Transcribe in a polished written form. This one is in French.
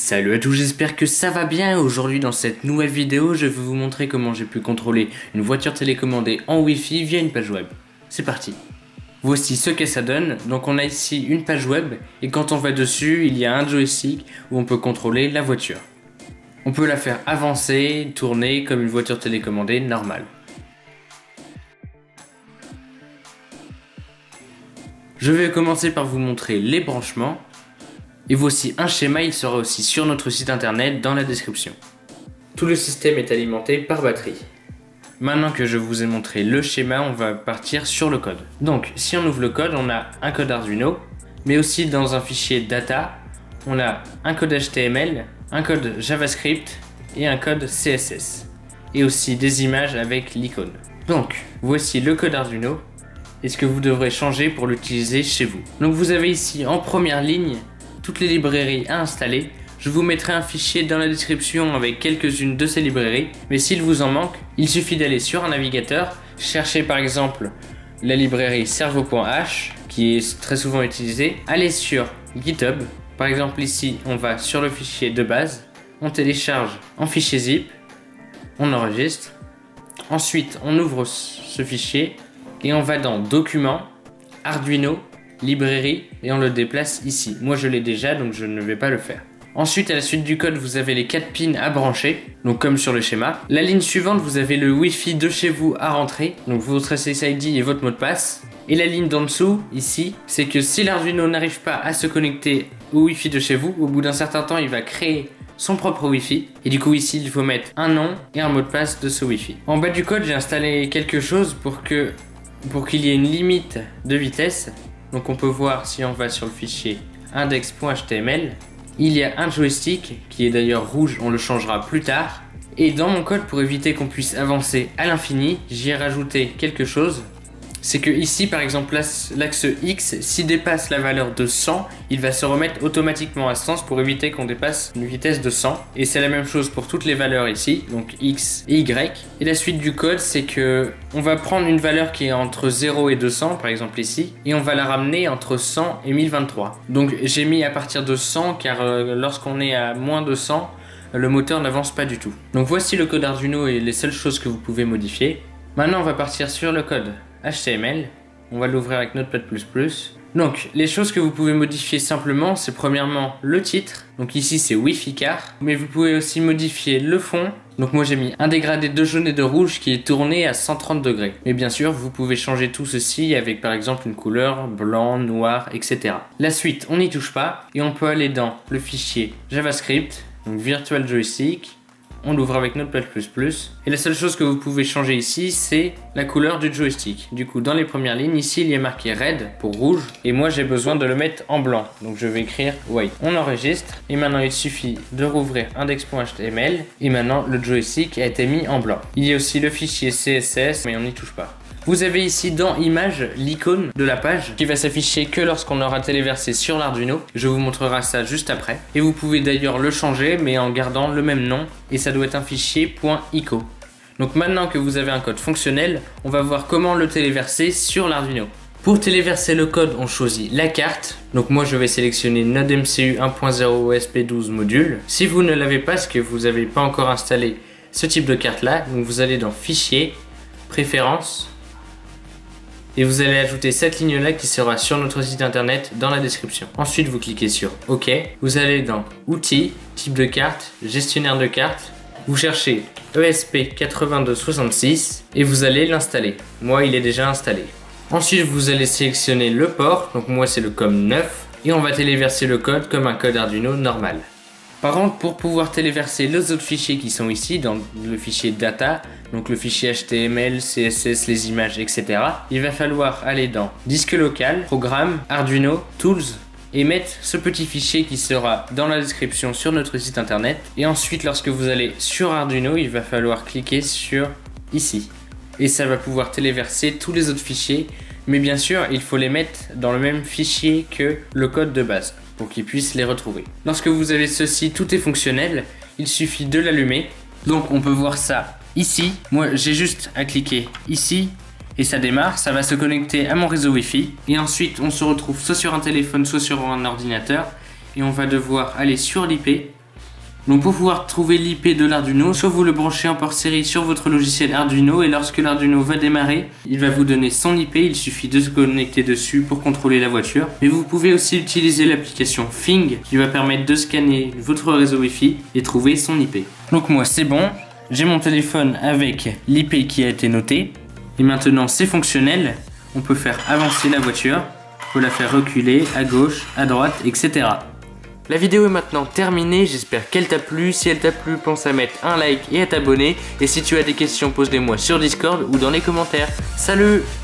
Salut à tous, j'espère que ça va bien. Aujourd'hui dans cette nouvelle vidéo, je vais vous montrer comment j'ai pu contrôler une voiture télécommandée en Wi-Fi via une page web. C'est parti. Voici ce que ça donne. Donc on a ici une page web et quand on va dessus, il y a un joystick où on peut contrôler la voiture. On peut la faire avancer, tourner comme une voiture télécommandée normale. Je vais commencer par vous montrer les branchements. Et voici un schéma, il sera aussi sur notre site internet dans la description. Tout le système est alimenté par batterie. Maintenant que je vous ai montré le schéma, on va partir sur le code. Donc si on ouvre le code, on a un code Arduino, mais aussi dans un fichier data, on a un code HTML, un code JavaScript et un code CSS. Et aussi des images avec l'icône. Donc voici le code Arduino et ce que vous devrez changer pour l'utiliser chez vous. Donc vous avez ici en première ligne toutes les librairies à installer. Je vous mettrai un fichier dans la description avec quelques-unes de ces librairies, mais s'il vous en manque, il suffit d'aller sur un navigateur, chercher par exemple la librairie servo.h qui est très souvent utilisée, aller sur GitHub, par exemple ici on va sur le fichier de base, on télécharge en fichier zip, on enregistre, ensuite on ouvre ce fichier et on va dans Documents, Arduino, Librairie et on le déplace ici. Moi je l'ai déjà donc je ne vais pas le faire. Ensuite à la suite du code vous avez les 4 pins à brancher, donc comme sur le schéma. La ligne suivante vous avez le Wi-Fi de chez vous à rentrer, donc votre SSID et votre mot de passe. Et la ligne d'en dessous ici, c'est que si l'Arduino n'arrive pas à se connecter au Wi-Fi de chez vous, au bout d'un certain temps il va créer son propre Wi-Fi. Et du coup ici il faut mettre un nom et un mot de passe de ce Wi-Fi. En bas du code j'ai installé quelque chose pour qu'il y ait une limite de vitesse. Donc on peut voir si on va sur le fichier index.html, il y a un joystick qui est d'ailleurs rouge, on le changera plus tard. Et dans mon code, pour éviter qu'on puisse avancer à l'infini, j'y ai rajouté quelque chose. C'est que ici par exemple l'axe X, s'il dépasse la valeur de 100, il va se remettre automatiquement à ce sens pour éviter qu'on dépasse une vitesse de 100. Et c'est la même chose pour toutes les valeurs ici, donc X et Y. Et la suite du code, c'est que on va prendre une valeur qui est entre 0 et 200, par exemple ici, et on va la ramener entre 100 et 1023. Donc j'ai mis à partir de 100 car lorsqu'on est à moins de 100, le moteur n'avance pas du tout. Donc voici le code Arduino et les seules choses que vous pouvez modifier. Maintenant on va partir sur le code HTML, on va l'ouvrir avec Notepad++. Donc les choses que vous pouvez modifier simplement, c'est premièrement le titre, donc ici c'est Wi-Fi car, mais vous pouvez aussi modifier le fond. Donc moi j'ai mis un dégradé de jaune et de rouge qui est tourné à 130 degrés. Mais bien sûr vous pouvez changer tout ceci avec par exemple une couleur blanc, noir, etc. La suite on n'y touche pas et on peut aller dans le fichier JavaScript, donc Virtual Joystick. On l'ouvre avec Notepad++. Et la seule chose que vous pouvez changer ici, c'est la couleur du joystick. Du coup, dans les premières lignes, ici, il y a marqué Red pour rouge. Et moi, j'ai besoin de le mettre en blanc. Donc, je vais écrire White. On enregistre. Et maintenant, il suffit de rouvrir index.html. Et maintenant, le joystick a été mis en blanc. Il y a aussi le fichier CSS, mais on n'y touche pas. Vous avez ici dans Images l'icône de la page qui va s'afficher que lorsqu'on aura téléversé sur l'Arduino. Je vous montrerai ça juste après. Et vous pouvez d'ailleurs le changer mais en gardant le même nom et ça doit être un fichier .ico. Donc maintenant que vous avez un code fonctionnel, on va voir comment le téléverser sur l'Arduino. Pour téléverser le code, on choisit la carte. Donc moi je vais sélectionner Node MCU 1.0 ESP12 module. Si vous ne l'avez pas, parce que vous n'avez pas encore installé ce type de carte là, donc vous allez dans Fichier, Préférences. Et vous allez ajouter cette ligne là qui sera sur notre site internet dans la description. Ensuite vous cliquez sur OK. Vous allez dans Outils, Type de carte, Gestionnaire de carte. Vous cherchez ESP8266 et vous allez l'installer. Moi il est déjà installé. Ensuite vous allez sélectionner le port. Donc moi c'est le COM9. Et on va téléverser le code comme un code Arduino normal. Par contre, pour pouvoir téléverser les autres fichiers qui sont ici, dans le fichier data, donc le fichier HTML, CSS, les images, etc., il va falloir aller dans Disque local, Programme, Arduino, Tools, et mettre ce petit fichier qui sera dans la description sur notre site internet. Et ensuite, lorsque vous allez sur Arduino, il va falloir cliquer sur ici. Et ça va pouvoir téléverser tous les autres fichiers, mais bien sûr, il faut les mettre dans le même fichier que le code de base, pour qu'ils puissent les retrouver. Lorsque vous avez ceci, tout est fonctionnel, il suffit de l'allumer. Donc on peut voir ça ici. Moi j'ai juste à cliquer ici et ça démarre, ça va se connecter à mon réseau Wi-Fi. Et ensuite on se retrouve soit sur un téléphone, soit sur un ordinateur. Et on va devoir aller sur l'IP Donc pour pouvoir trouver l'IP de l'Arduino, soit vous le branchez en port série sur votre logiciel Arduino et lorsque l'Arduino va démarrer, il va vous donner son IP, il suffit de se connecter dessus pour contrôler la voiture. Mais vous pouvez aussi utiliser l'application Fing qui va permettre de scanner votre réseau Wi-Fi et trouver son IP. Donc moi c'est bon, j'ai mon téléphone avec l'IP qui a été noté et maintenant c'est fonctionnel, on peut faire avancer la voiture, on peut la faire reculer à gauche, à droite, etc. La vidéo est maintenant terminée, j'espère qu'elle t'a plu. Si elle t'a plu, pense à mettre un like et à t'abonner. Et si tu as des questions, pose-les moi sur Discord ou dans les commentaires. Salut!